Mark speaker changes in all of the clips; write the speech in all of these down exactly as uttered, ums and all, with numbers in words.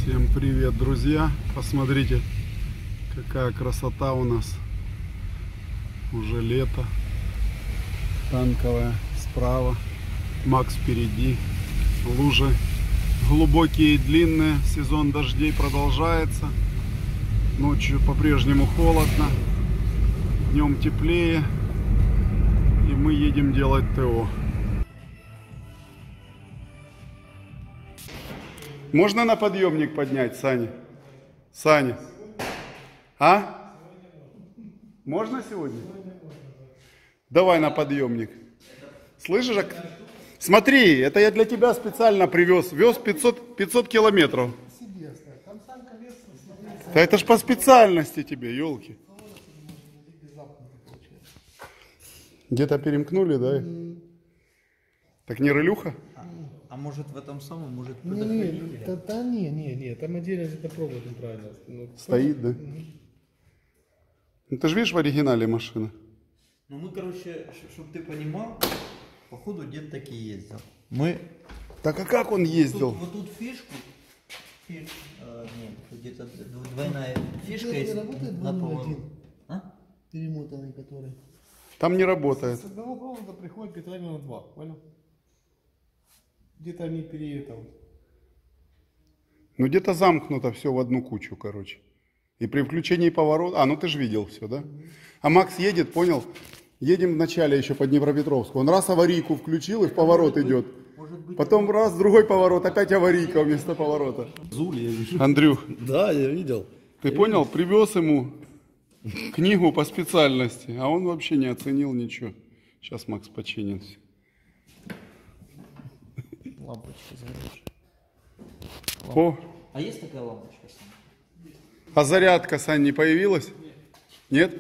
Speaker 1: Всем привет, друзья! Посмотрите, какая красота у нас. Уже лето. Танковая справа, Макс впереди. Лужи глубокие и длинные. Сезон дождей продолжается. Ночью по-прежнему холодно. Днем теплее. И мы едем делать ТО. Можно на подъемник поднять, Саня? Саня. А? Можно сегодня? Давай на подъемник. Слышишь? Смотри, это я для тебя специально привез. Вез пятьсот, пятьсот километров. Да это ж по специальности тебе, елки. Где-то перемкнули, да? Так не рылюха?
Speaker 2: А может в этом самом, может
Speaker 3: не, не, да, да, не, не, не, там отдельно это провод неправильно. Ну,
Speaker 1: стоит, да? Угу. Ну ты же видишь в оригинале машина.
Speaker 2: Ну мы, короче, чтобы ты понимал, походу дед так и ездил. Мы...
Speaker 1: Так а как он ездил?
Speaker 2: Вот тут, вот тут фишку, фиш, а, нет, где-то двойная фишка есть на поворот. А?
Speaker 3: Перемотанный который.
Speaker 1: Там не работает.
Speaker 3: С одного провода приходит питание на два, понял? Где-то они переехали.
Speaker 1: Ну где-то замкнуто все в одну кучу, короче. И при включении поворота... А, ну ты же видел все, да? А Макс едет, понял? Едем вначале еще по Днепропетровску. Он раз аварийку включил и в поворот идет. Потом раз, другой поворот, опять аварийка вместо поворота. Андрюх.
Speaker 4: Да, я видел.
Speaker 1: Ты понял? Привез ему книгу по специальности, а он вообще не оценил ничего. Сейчас Макс починит все.
Speaker 2: Лампочка заряжена.
Speaker 1: О.
Speaker 2: А есть такая лампочка?
Speaker 1: А зарядка, Сань, не появилась? Нет?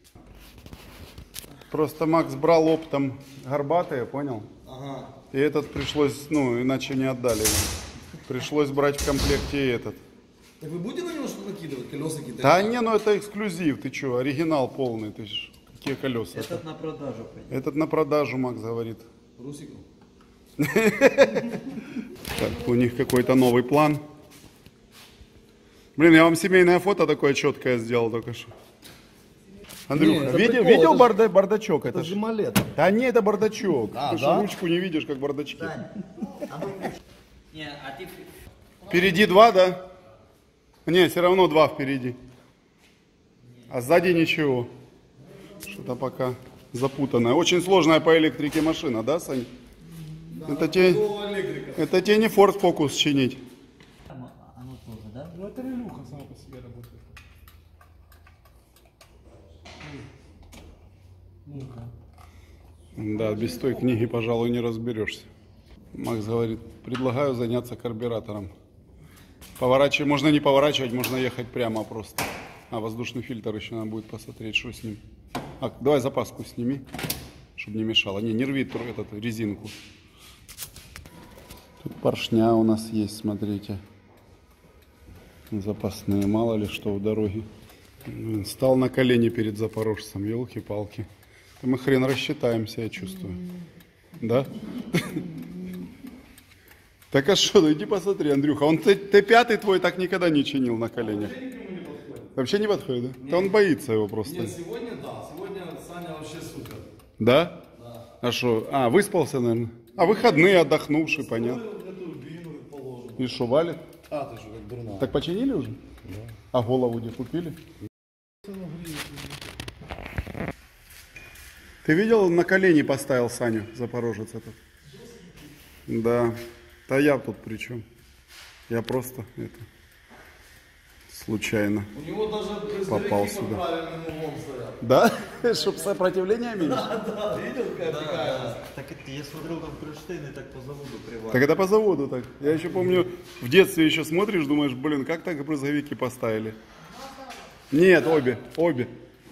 Speaker 1: Просто Макс брал оптом горбатые, понял?
Speaker 4: Ага.
Speaker 1: И этот пришлось, ну, иначе не отдали. Пришлось брать в комплекте и этот.
Speaker 4: Так вы будете на него что-то накидывать? Колеса какие-то?
Speaker 1: Да не, ну это эксклюзив, ты что, оригинал полный, ты ж, какие колеса?
Speaker 2: Этот на продажу пойдет.
Speaker 1: Этот на продажу, Макс говорит.
Speaker 4: Русику?
Speaker 1: Так, у них какой-то новый план. Блин, я вам семейное фото такое четкое сделал только что. Андрюха,
Speaker 4: не,
Speaker 1: видел,
Speaker 4: прикол,
Speaker 1: видел
Speaker 4: это
Speaker 1: барда, бардачок?
Speaker 4: Это
Speaker 1: Это
Speaker 4: же
Speaker 1: ж...
Speaker 4: малет.
Speaker 1: Да не, это бардачок.
Speaker 4: А,
Speaker 1: ты
Speaker 4: да?
Speaker 1: что ручку не видишь, как бардачки.
Speaker 2: Таня, а ну... Не, а ты...
Speaker 1: Впереди два, да? Не, все равно два впереди. А сзади ничего. Что-то пока запутанное. Очень сложная по электрике машина, да, Сань?
Speaker 4: Да,
Speaker 1: это, те... это тебе не Ford Focus чинить.
Speaker 2: Оно тоже, да?
Speaker 3: Ну это релюха сама по себе работает.
Speaker 1: Да, без той книги, пожалуй, не разберешься. Макс говорит, предлагаю заняться карбюратором. Поворачивать, можно не поворачивать, можно ехать прямо просто. А воздушный фильтр еще надо будет посмотреть, что с ним. А, давай запаску сними, чтобы не мешало. Не, не рви этот, резинку. Тут поршня у нас есть, смотрите. Запасные, мало ли что в дороге. Стал на колени перед запорожцем, елки-палки. Мы хрен рассчитаемся, я чувствую. Да? Так а что, ну иди посмотри, Андрюха. Он Т пять твой так никогда не чинил на коленях. Вообще не подходит, да? Да он боится его просто.
Speaker 4: Нет, сегодня да. Сегодня Саня вообще супер.
Speaker 1: Да?
Speaker 4: Да.
Speaker 1: А что? А, выспался, наверное? А выходные, отдохнувший, понятно. И что, валит?
Speaker 4: А, ты что, как дурная.
Speaker 1: Так починили уже?
Speaker 4: Да.
Speaker 1: А голову где купили? Ты видел, на колени поставил Саню, запорожец этот? Да. Да я тут при чем? Я просто это случайно
Speaker 4: У него даже
Speaker 1: попал
Speaker 4: под
Speaker 1: сюда.
Speaker 4: правильным углом стоят.
Speaker 1: Да? Чтоб сопротивление меньше?
Speaker 4: Да, да, видел, какая такая?
Speaker 2: Так это я смотрел, там кронштейны так по заводу приварили.
Speaker 1: Так это по заводу так. Я еще помню, в детстве еще смотришь, думаешь, блин, как так брызговики поставили? Нет, обе, обе.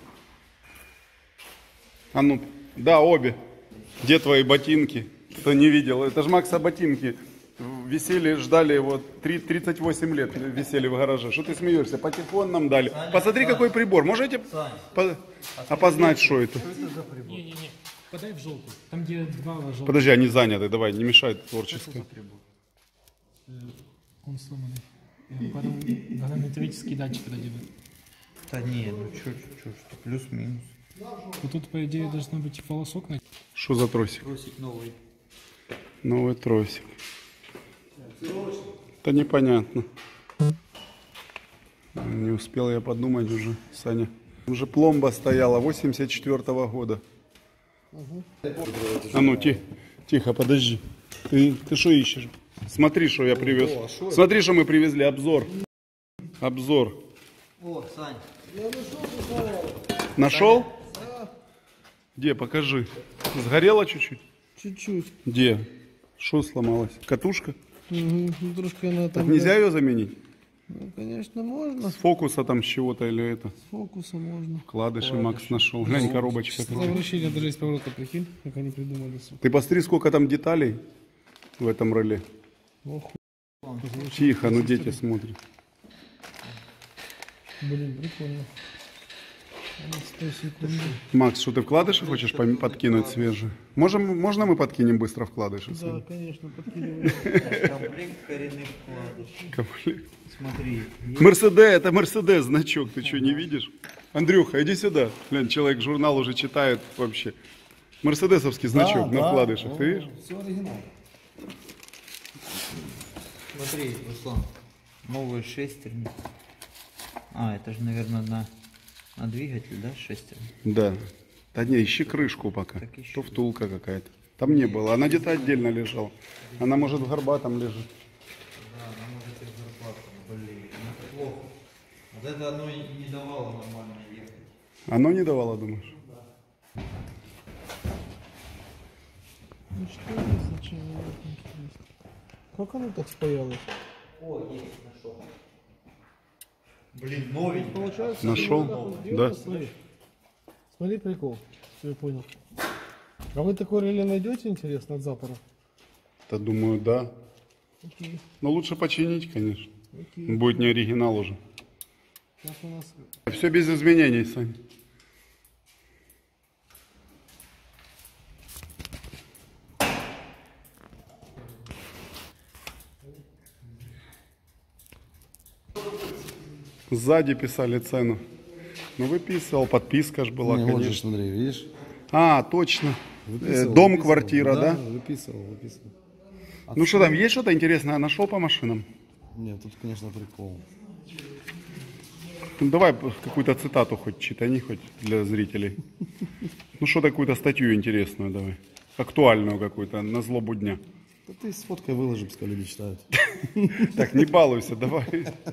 Speaker 1: А ну, да, обе. Где твои ботинки? Кто не видел? Это же Макса ботинки. Висели, ждали его, тридцать восемь лет висели в гараже. Что ты смеешься? Патефон нам дали.
Speaker 2: Саня,
Speaker 1: Посмотри,
Speaker 2: Саня.
Speaker 1: какой прибор. Можете
Speaker 2: Сань,
Speaker 1: по... опознать, что это?
Speaker 2: что это за прибор?
Speaker 5: Не-не-не, подай в желтую. Там, где два желтых.
Speaker 1: Подожди, они заняты, давай, не мешай
Speaker 5: Что
Speaker 1: творчески.
Speaker 5: за прибор? Э, Он сломанный. Потом нанометрический датчик это делает.
Speaker 2: Да не, ну чё, чё, что, плюс-минус.
Speaker 5: И тут, по идее, должно быть и волосок. на-
Speaker 1: Что за тросик?
Speaker 2: Тросик новый.
Speaker 1: Новый тросик. Это непонятно. Не успел я подумать уже, Саня. Уже пломба стояла восемьдесят четвёртого года. А ну, ти- тихо, подожди. Ты, ты что ищешь? Смотри, что я привез. Смотри, что мы привезли. Обзор. Обзор.
Speaker 2: О, Сань,
Speaker 1: Нашел? Где? Покажи. Сгорело чуть-чуть?
Speaker 3: Чуть-чуть.
Speaker 1: Где? Что сломалось? Катушка?
Speaker 3: Угу. Трошки она
Speaker 1: Так
Speaker 3: там...
Speaker 1: нельзя ее заменить?
Speaker 3: Ну, конечно, можно.
Speaker 1: С фокуса там с чего-то или это?
Speaker 3: С фокуса можно.
Speaker 1: Вкладыши Макс нашел. Глянь, коробочка. какая.
Speaker 3: Совращение даже из поворота, прикинь, как они придумали. сука.
Speaker 1: Ты посмотри, сколько там деталей в этом реле.
Speaker 3: Ох,
Speaker 1: Тихо, ну дети смотрят.
Speaker 3: блин, прикольно. А, сто секунд.
Speaker 1: Макс, что ты вкладыши хочешь пом- подкинуть свежие? Можем, можно мы подкинем быстро вкладыши?
Speaker 3: Да, конечно, подкидываю.
Speaker 2: комплект коренных вкладышей.
Speaker 1: Комплект.
Speaker 2: Смотри,
Speaker 1: Мерседес, это Мерседес значок, ты что, не видишь? Андрюха, иди сюда. Глянь, человек журнал уже читает вообще. Мерседесовский значок на вкладышах, ты видишь?
Speaker 4: Все оригинал.
Speaker 2: смотри, Руслан, новые шестерни. А, это же, наверное, на, на двигатель, да, шестерни?
Speaker 1: Да. Да не, ищи крышку пока.
Speaker 2: Так ищи.
Speaker 1: То втулка какая-то. Там не было, она где-то отдельно лежала. Она может в горбатом лежит.
Speaker 2: Да, она может и зарплату, блин, это плохо. Вот это оно и не давало нормально ехать.
Speaker 1: Оно не давало, думаешь?
Speaker 3: Ну что это за человек, интересно? Как оно так спаялось?
Speaker 2: О, есть, нашел. Блин, новенький.
Speaker 3: Получается,
Speaker 1: Нашел?
Speaker 3: ты вот так вот
Speaker 1: Да.
Speaker 3: делаешь, Смотри. Смотри, прикол. Все, я понял. А вы такое реле найдете, интересно, от запора?
Speaker 1: Да думаю, да.
Speaker 3: Окей.
Speaker 1: Но лучше починить, конечно.
Speaker 3: Окей.
Speaker 1: Будет не оригинал уже.
Speaker 3: Сейчас у нас...
Speaker 1: Все без изменений, Сань. Сзади писали цену. Ну, выписывал, подписка ж была,
Speaker 4: Не, вот
Speaker 1: конечно.
Speaker 4: же, Андрей, видишь?
Speaker 1: А, точно. Э,
Speaker 4: Выписывал,
Speaker 1: Дом,
Speaker 4: выписывал.
Speaker 1: квартира, да?
Speaker 4: Выписывал, выписывал.
Speaker 1: Ну что там, есть что-то интересное? Нашел по машинам?
Speaker 4: Нет, тут, конечно, прикол.
Speaker 1: Ну, давай какую-то цитату хоть читани, хоть для зрителей. Ну что, какую-то статью интересную давай. Актуальную какую-то, на злобу дня.
Speaker 4: Да ты с фоткой выложи, пускай люди читают.
Speaker 1: Так, не балуйся, давай.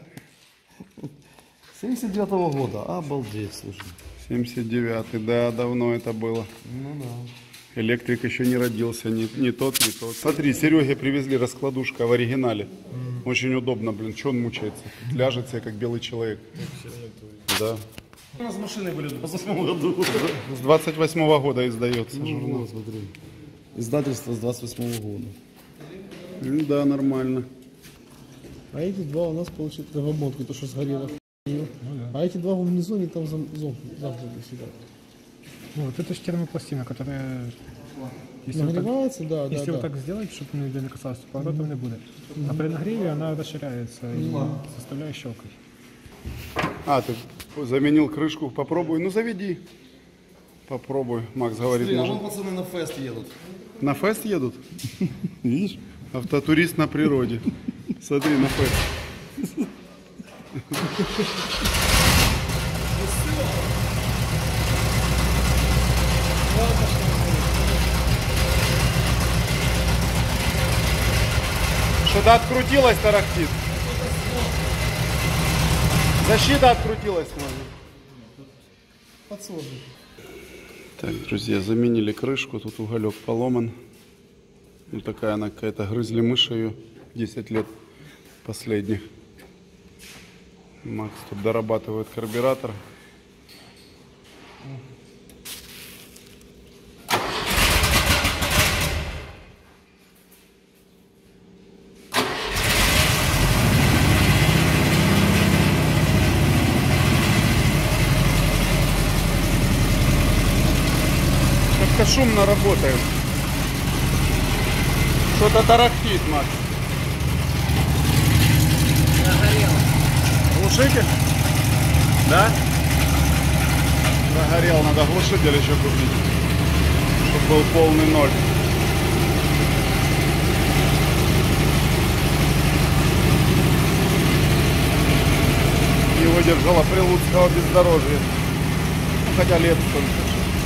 Speaker 4: семьдесят девятого года, обалдеть, слушай.
Speaker 1: семьдесят девятый, да, давно это было.
Speaker 4: Ну да.
Speaker 1: Электрик еще не родился, ни, ни тот, ни тот. Смотри, Сереге привезли раскладушка в оригинале. Очень удобно, блин, что он мучается? Ляжет себе, как белый человек. Да.
Speaker 4: У нас машины были в двадцать восьмом году.
Speaker 1: С двадцать восьмого года издается журнал.
Speaker 4: Вот, смотри. Издательство с двадцать восьмого года.
Speaker 1: Ну да, нормально.
Speaker 3: А эти два у нас получается в обмотке, то, что сгорело. А эти два внизу, они там зам- зам- замкнуты сюда.
Speaker 5: Вот, это же термопластина, которая... Если, вот так,
Speaker 3: Нагревается, да, да,
Speaker 5: если
Speaker 3: да.
Speaker 5: вот так сделать, чтобы ніде не касалось, то поворотом не буде. А при нагреве она расширяется и заставляет щелкать.
Speaker 1: А, ты заменил крышку, попробуй. Ну, заведи. Попробуй. Макс говорит,
Speaker 4: Смотри, а
Speaker 1: может.
Speaker 4: вон пацаны на фест едут.
Speaker 1: На фест едут? Видишь? Автотурист на природе. Смотри, на фест. Что-то открутилось, тарахтит. Защита открутилась, наверное.
Speaker 3: Подсложник.
Speaker 1: Так, друзья, заменили крышку, тут уголек поломан. Ну, такая она какая-то, грызли мыши ее десять лет последних. Макс тут дорабатывает карбюратор. Как-то шумно работает. Что-то тарахтит, Макс.
Speaker 2: Нагорело.
Speaker 1: Глушитель? Да? Загорел, надо глушитель еще купить, чтобы был полный ноль. Не выдержала прилуцкого бездорожья. Ну, хотя лет столько.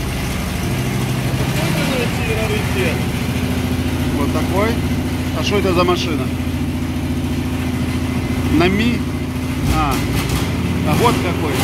Speaker 1: Вот такой. А что это за машина? Нами? А, а год какой?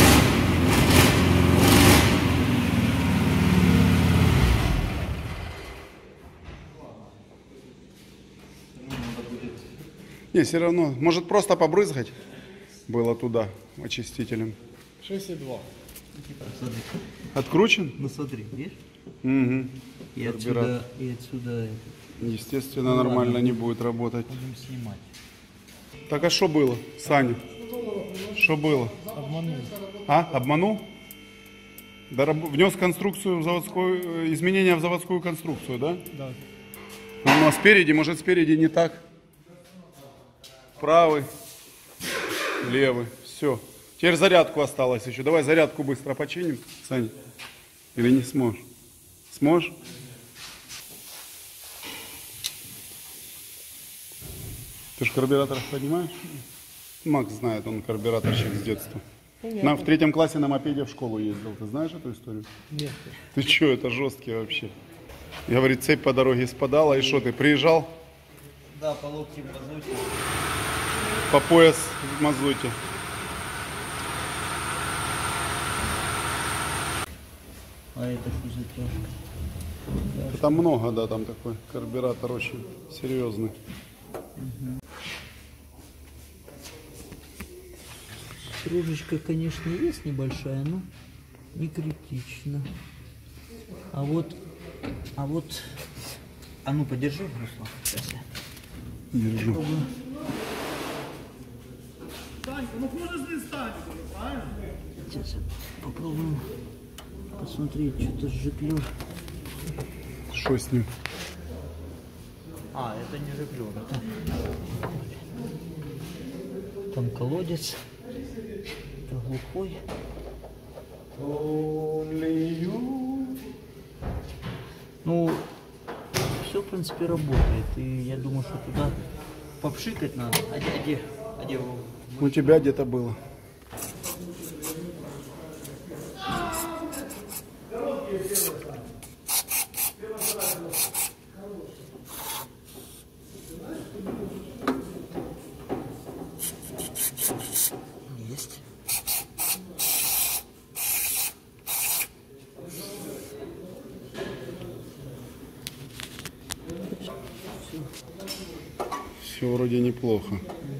Speaker 1: Не, все равно. Может просто побрызгать было туда очистителем.
Speaker 3: шесть и два.
Speaker 2: Смотри.
Speaker 1: Откручен?
Speaker 2: Ну смотри, видишь?
Speaker 1: Угу.
Speaker 2: И
Speaker 1: Карбюратор.
Speaker 2: отсюда, и отсюда
Speaker 1: Естественно,
Speaker 2: Ну,
Speaker 1: нормально
Speaker 2: ладно.
Speaker 1: не будет работать.
Speaker 2: будем снимать.
Speaker 1: Так а что было, Саня? Что было?
Speaker 5: Обманул.
Speaker 1: А, обманул? Дораб- Внес конструкцию в заводскую, э, изменения в заводскую конструкцию, да?
Speaker 5: Да.
Speaker 1: Ну, а спереди, может спереди не так? Правый, левый, все. Теперь зарядку осталось еще. Давай зарядку быстро починим, Саня. Или не сможешь? Сможешь? Ты же карбюраторов понимаешь? Макс знает, он карбюраторщик с детства. На, в третьем классе на мопеде в школу ездил. Ты знаешь эту историю?
Speaker 3: Нет.
Speaker 1: Ты что, это жесткий вообще. Говорит, цепь по дороге спадала. И что, ты приезжал
Speaker 2: Да, по локти в мазуте.
Speaker 1: по пояс в мазуте?
Speaker 2: А это что за тяжко?
Speaker 1: Там много, да, там такой карбюратор очень серьезный.
Speaker 2: Стружечка, конечно, есть небольшая, но не критично. А вот, а вот, а ну подержи, Руслан, сейчас я
Speaker 1: Держу.
Speaker 2: попробую. Сейчас я попробую посмотреть, что-то сжиклер.
Speaker 1: Что с ним?
Speaker 2: А, это не жиклер, это там колодец, это глухой. Ну, все, в принципе, работает. И я думаю, что туда попшикать надо. А где, а где, а где его?
Speaker 1: У тебя где-то было.
Speaker 2: Есть.
Speaker 1: Все вроде неплохо.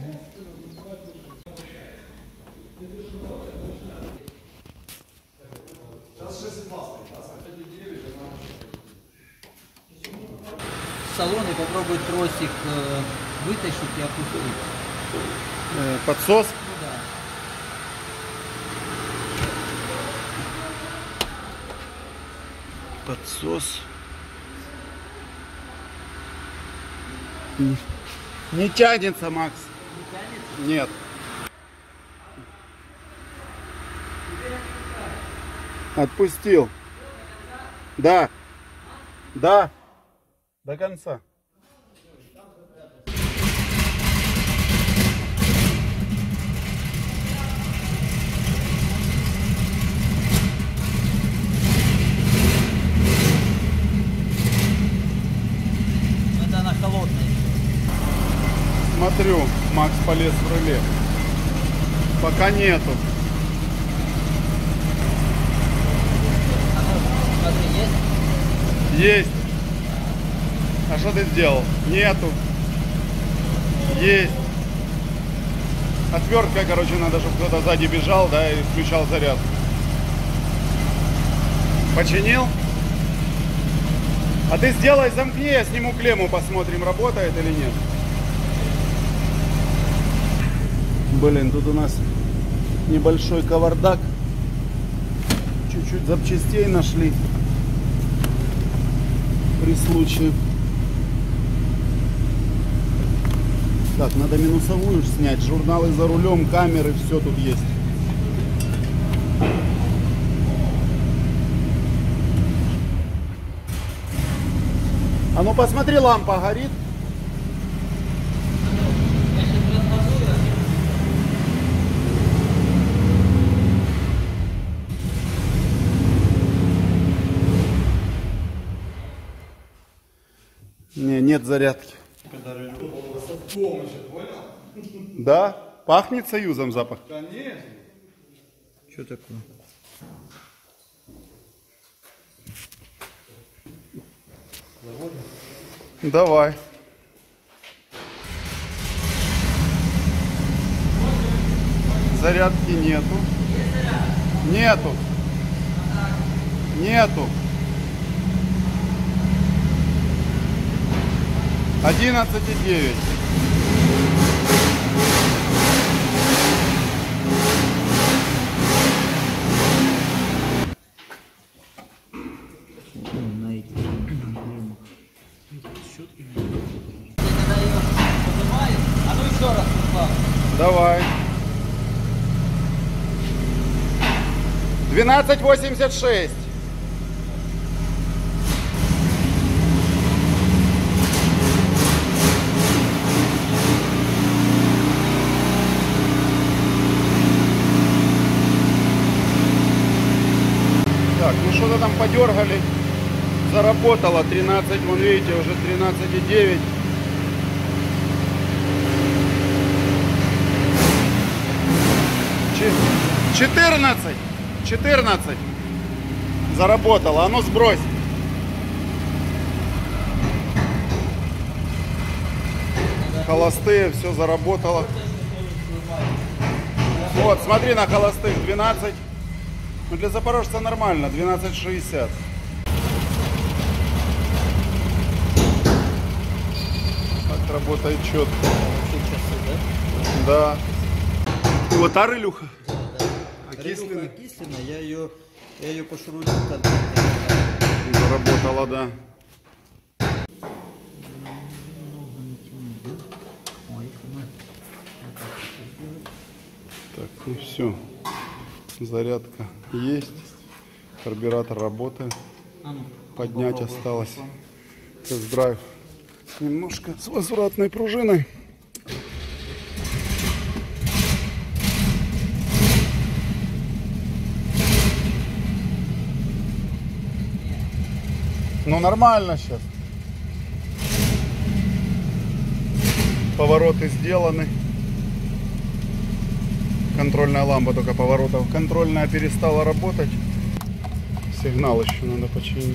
Speaker 2: В салоне попробуй тросик э, вытащить и опустить.
Speaker 1: Э, подсос.
Speaker 2: Ну да.
Speaker 1: Подсос. Не тянется, Макс.
Speaker 2: Не тянет?
Speaker 1: Нет. Отпустил. Да. Да. До конца.
Speaker 2: Это она холодная.
Speaker 1: Смотрю, Макс полез в руле. Пока нету.
Speaker 2: А ну, смотри, есть?
Speaker 1: Есть. А что ты сделал? Нету. Есть. Отвертка, короче, надо, чтобы кто-то сзади бежал, да, и включал заряд. Починил? А ты сделай, замкни, я сниму клемму, посмотрим, работает или нет. Блин, тут у нас небольшой кавардак. Чуть-чуть запчастей нашли при случае. Так, надо минусовую снять, журналы за рулем, камеры, все тут есть. А ну посмотри, лампа горит. Не, нет зарядки. Да? Пахнет Союзом запах?
Speaker 2: Что такое?
Speaker 1: Давай. Зарядки нету. Нету. Нету. Одиннадцать и девять.
Speaker 2: На эти.
Speaker 1: Давай. Двенадцать восемьдесят шесть. Так, ну что-то там подергали. Заработало тринадцать, вон видите, уже тринадцать и девять. четырнадцать. четырнадцать. Заработало. А ну сбрось. Холостые, все заработало. Вот, смотри на холостых. двенадцать. Ну, для запорожца нормально. двенадцать шестьдесят. Так работает четко. Да. И вот та рылюха.
Speaker 2: Рылюха окисленная, я ее, я ее пошурую.
Speaker 1: Заработала, да. Так, ну все. Зарядка есть. Карбюратор работает. Поднять осталось. Тест-драйв. Немножко с возвратной пружиной. Ну нормально сейчас. Повороты сделаны. Контрольная лампа только поворотов. Контрольная перестала работать. Сигнал еще надо починить.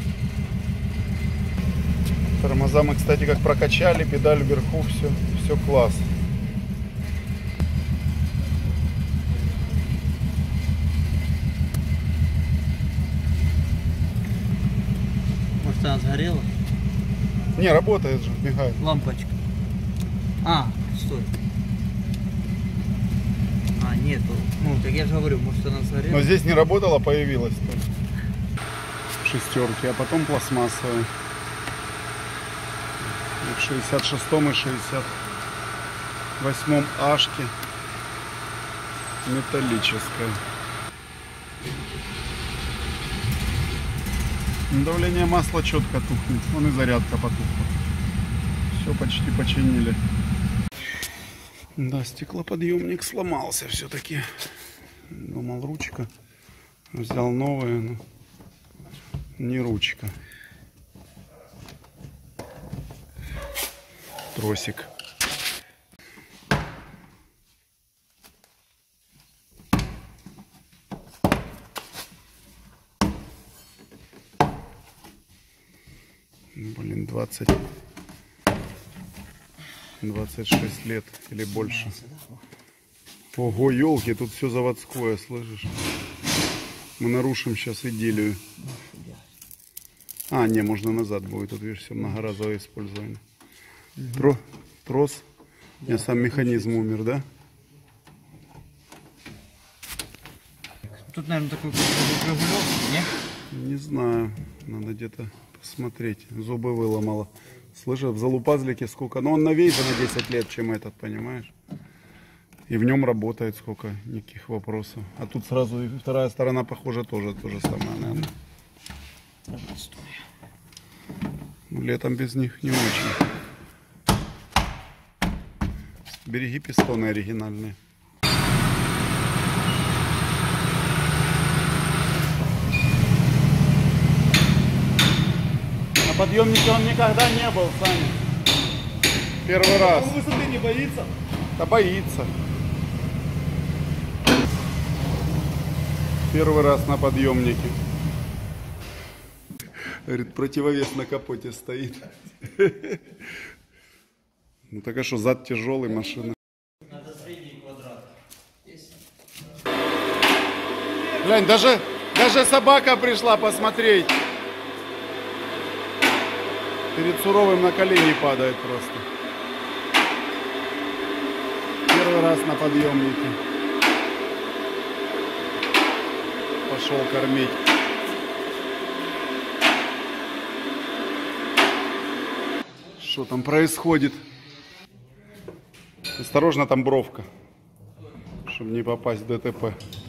Speaker 1: Тормоза мы, кстати, как прокачали. Педаль вверху. Все, все класс.
Speaker 2: Может, она сгорела?
Speaker 1: Не, работает же, мигает.
Speaker 2: Лампочка. А, стой. А, нету. Ну, так я же говорю, может, она сгорела.
Speaker 1: Но здесь не работала, появилась только. Шестерки, а потом пластмассовые. И в шестьдесят шестом и шестьдесят восьмом ашке металлическая. Давление масла четко тухнет. Вон и зарядка потухла. Все почти починили. Да, стеклоподъемник сломался все-таки. Думал, ручка. Взял новую, но не ручка. Тросик. Блин, двадцать, двадцать шесть лет или больше. Ого, елки, тут все заводское, слышишь? Мы нарушим сейчас идиллию. А, не, можно назад будет. Тут, видишь, все многоразовое использование. Тро, трос. Я сам механизм умер, да?
Speaker 2: Тут, наверное, такой регулировки, не?
Speaker 1: Не знаю. Надо где-то посмотреть. Зубы выломало. Слышишь, в залупазлике сколько? Ну, он новейше на десять лет, чем этот, понимаешь? И в нем работает сколько, никаких вопросов. А тут сразу и вторая сторона, похоже, тоже то же самое, наверное. Ну, летом без них не очень. Береги пистоны оригинальные. На подъемнике он никогда не был, Саня. Первый раз.
Speaker 4: Он высоты не боится?
Speaker 1: Да боится. Первый раз на подъемнике. Говорит, противовес на капоте стоит. Ну так а что, зад тяжелый, машина.
Speaker 2: Надо средний квадрат.
Speaker 1: Глянь, даже, даже собака пришла посмотреть. Перед Суровым на колени падает просто. Первый раз на подъемнике. Пошел кормить. Что там происходит? Осторожно, там бровка, чтобы не попасть в ДТП.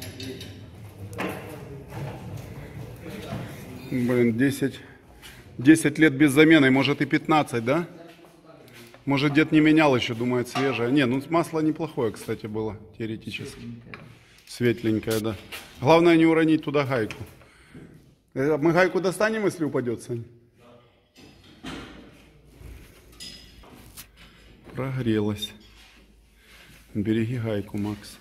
Speaker 1: Блин, десять, десять лет без замены, может и пятнадцать, да? Может, дед не менял еще, думает, свежее. Не, ну масло неплохое, кстати, было, теоретически. Светленькое, да. Главное не уронить туда гайку. Мы гайку достанем, если упадет, Сань? Прогрелась. Береги гайку, Макс.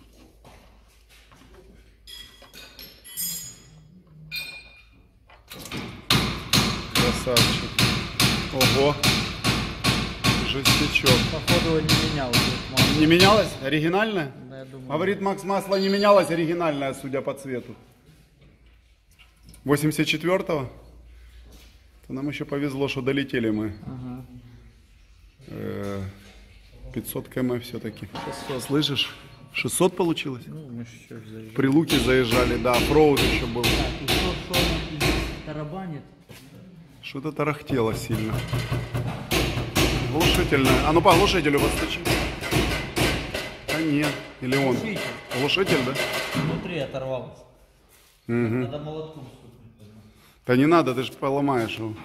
Speaker 1: Красавчик. Ого. Жестячок.
Speaker 2: Походу не менялось.
Speaker 1: Не менялось? Оригинальное?
Speaker 2: Да, я думаю.
Speaker 1: Говорит, Макс, масло не менялось, оригинальное, судя по цвету. восемьдесят четвёртого? То нам еще повезло, что долетели мы.
Speaker 2: Ага.
Speaker 1: Э, пятьсот км все-таки.
Speaker 2: шестьсот.
Speaker 1: Слышишь? шестьсот получилось?
Speaker 2: Ну, мы же еще заезжали.
Speaker 1: При Луке заезжали, да, Фроуд еще был.
Speaker 2: Так, и что, что он здесь тарабанит?
Speaker 1: Что-то тарахтело сильно. Глушительное. А ну по глушителю постучи. Да нет. Или он?
Speaker 2: Глушитель.
Speaker 1: Глушитель, да?
Speaker 2: Внутри оторвалось. Надо молотком стукнуть.
Speaker 1: Да не надо, ты же поломаешь его.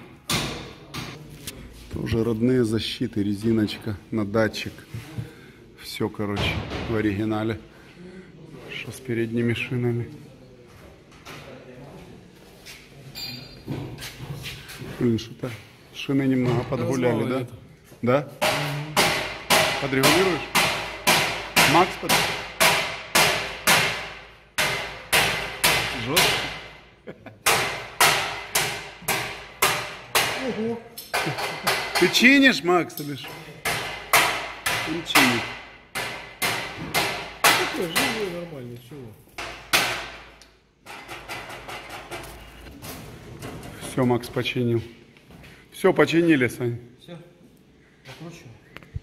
Speaker 1: Тоже родные защиты, резиночка на датчик. Все, короче, в оригинале. Что с передними шинами. Блин, что-то шины немного подгуляли, да? Да? Подрегулируешь? Макс, под... Жестко. Ого. Ты чинишь, Макс, или что? Он чинит.
Speaker 3: Такой живой, нормальный, чего?
Speaker 1: Все, Макс починил. Все, починили, Сань.
Speaker 2: Все, закручиваю.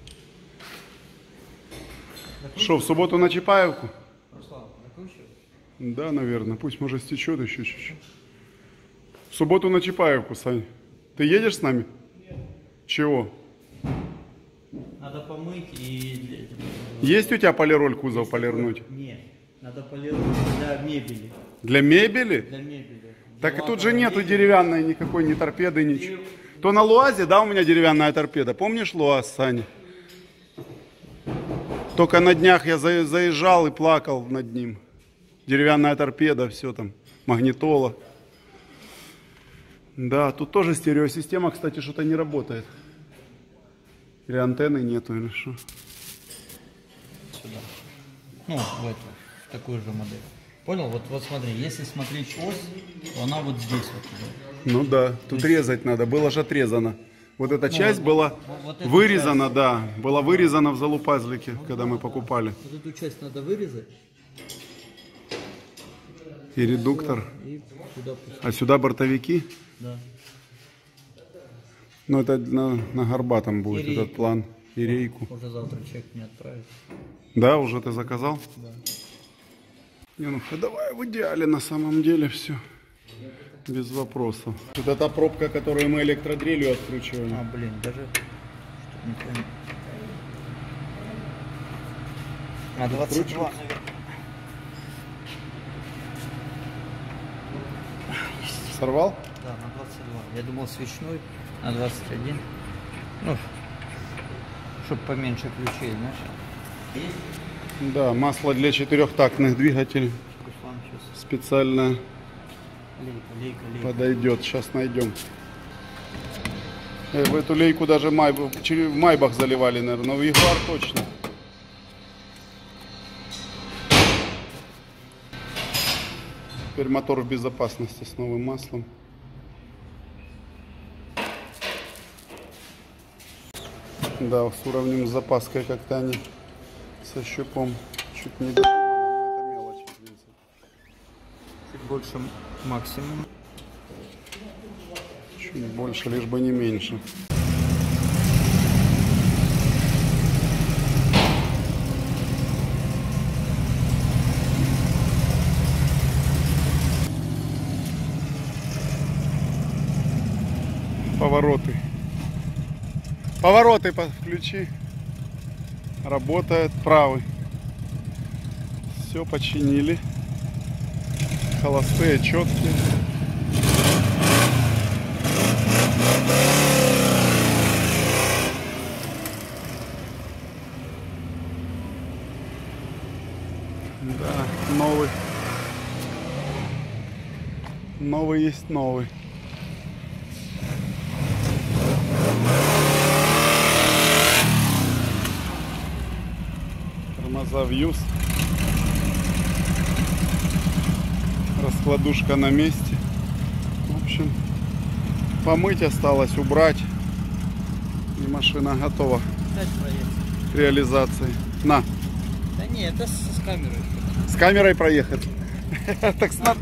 Speaker 1: Что, в субботу на Чапаевку?
Speaker 2: Руслан, закручиваю.
Speaker 1: Да, наверное. Пусть, может, стечет еще чуть-чуть. В субботу на Чапаевку, Сань. Ты едешь с нами? Нет. Чего?
Speaker 2: Надо помыть и...
Speaker 1: Есть у тебя полироль кузов полирнуть?
Speaker 2: Нет, надо полировать для мебели.
Speaker 1: Для мебели?
Speaker 2: Для мебели.
Speaker 1: Так и
Speaker 2: Была
Speaker 1: тут же
Speaker 2: там
Speaker 1: нету
Speaker 2: мебель.
Speaker 1: деревянной никакой, ни торпеды, ничего. То на Луазе, да, у меня деревянная торпеда. Помнишь Луаз, Саня? Только на днях я за- заезжал и плакал над ним. Деревянная торпеда, все там, магнитола. Да, тут тоже стереосистема, кстати, что-то не работает. Или антенны нету, или что.
Speaker 2: Сюда. Ну, в эту, в такую же модель. Понял? Вот, вот смотри, если смотреть ось, то она вот здесь вот идет.
Speaker 1: Ну да, тут резать надо, было же отрезано. Вот эта часть
Speaker 2: вот-
Speaker 1: была
Speaker 2: вот- вот эту
Speaker 1: вырезана, да, была вырезана в залупазлике, когда мы покупали.
Speaker 2: Вот эту часть надо вырезать
Speaker 1: И редуктор.
Speaker 2: и сюда пустить.
Speaker 1: А сюда бортовики?
Speaker 2: Да.
Speaker 1: Ну это на, на горбатом будет
Speaker 2: И
Speaker 1: этот
Speaker 2: рейку.
Speaker 1: план. И рейку.
Speaker 2: Уже завтра чек мне отправить.
Speaker 1: Да, уже ты заказал?
Speaker 2: Да.
Speaker 1: Не, ну ходовая в идеале на самом деле все. Без вопросов. Это та пробка, которую мы электродрелью откручиваем.
Speaker 2: А, блин, даже... Что-то не понял. А, двадцать два, наверное.
Speaker 1: Сорвал?
Speaker 2: Да, на двадцать два. Я думал свечной, на двадцать один. Ну, чтобы поменьше ключей, знаешь. Есть?
Speaker 1: Да, масло для четырехтактных двигателей.
Speaker 2: Руслан сейчас.
Speaker 1: Специально
Speaker 2: Лейка, лейка, лейка.
Speaker 1: подойдет. Сейчас найдем. Э, В эту лейку даже майбах, в майбах заливали, наверное, но в Ягуар точно. Теперь мотор в безопасности с новым маслом. Да, с уровнем с запаской как-то они со щупом чуть не додуманы, но это мелочи, в принципе.
Speaker 2: Чуть больше максимум.
Speaker 1: Чуть больше, лишь бы не меньше. Повороты. Повороты включи. Работает правый. Все починили. Холостые, четкие. Да, новый. Новый есть новый. Тормоза в юз. Раскладушка на месте. В общем, помыть осталось, убрать. И машина готова к реализации. На.
Speaker 2: Да нет, это с, с камерой.
Speaker 1: С камерой проехать. Так снад...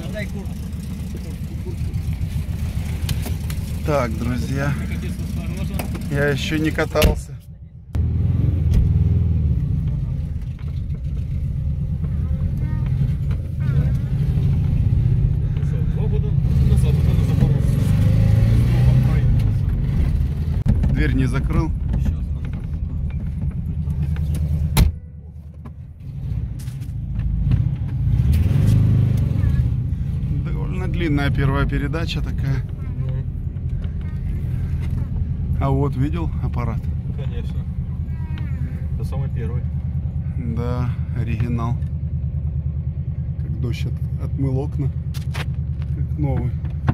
Speaker 1: Так, друзья. Я еще не катался. Дверь не закрыл. Довольно длинная первая передача такая. А вот видел аппарат?
Speaker 4: Конечно. Это самый первый.
Speaker 1: Да, оригинал. Как дождь от, отмыл окна. Как новый.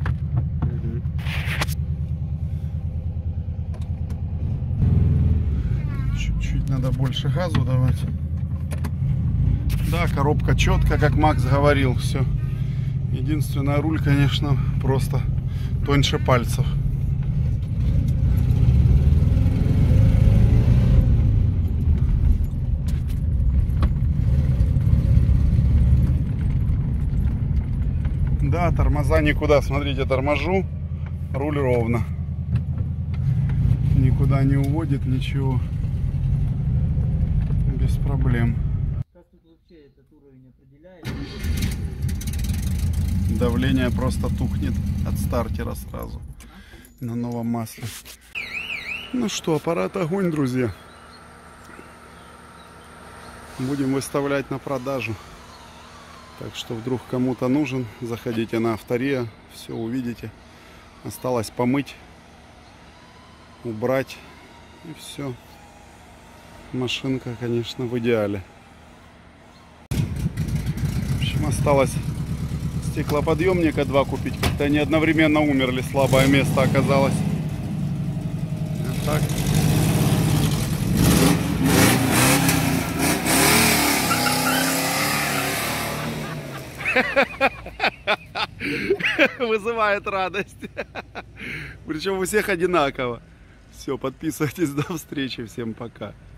Speaker 1: Чуть-чуть надо больше газу давать. Да, коробка четко, как Макс говорил, все. Единственное, руль, конечно, просто тоньше пальцев. Да, тормоза никуда. Смотрите, торможу, руль ровно. Никуда не уводит, ничего. Без проблем.
Speaker 2: Как тут вообще этот уровень определяет?
Speaker 1: Давление просто тухнет от стартера сразу. На новом масле. Ну что, аппарат огонь, друзья. Будем выставлять на продажу. Так что вдруг кому-то нужен, заходите на Автория, все увидите. Осталось помыть, убрать и все. Машинка, конечно, в идеале. В общем, осталось стеклоподъемника два купить. Как-то они одновременно умерли, слабое место оказалось. А так... Вызывает радость. Причем у всех одинаково. Все, подписывайтесь, до встречи, всем пока.